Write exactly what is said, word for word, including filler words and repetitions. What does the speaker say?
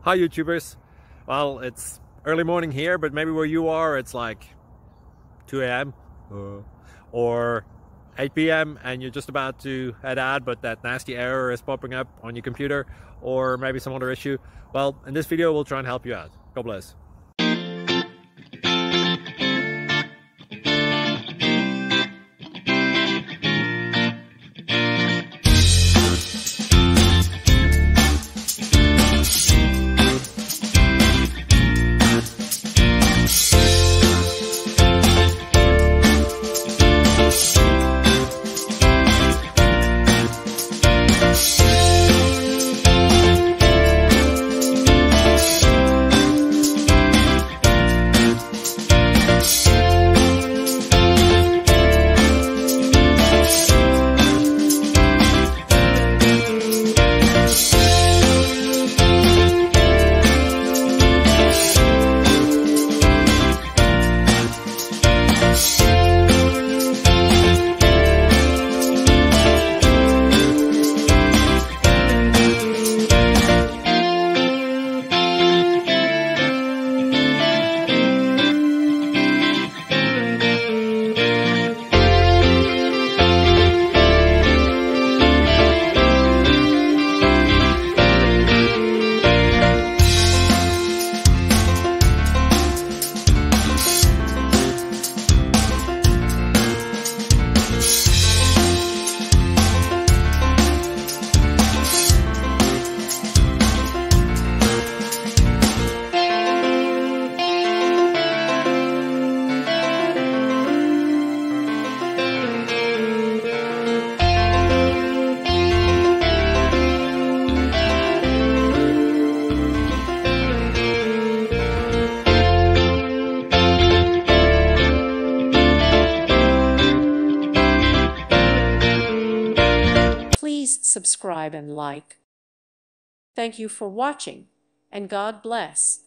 Hi YouTubers. Well, it's early morning here, but maybe where you are it's like two A M uh, or eight P M and you're just about to head out, but that nasty error is popping up on your computer, or maybe some other issue. Well, in this video we'll try and help you out. God bless. Please subscribe and like. Thank you for watching, and God bless.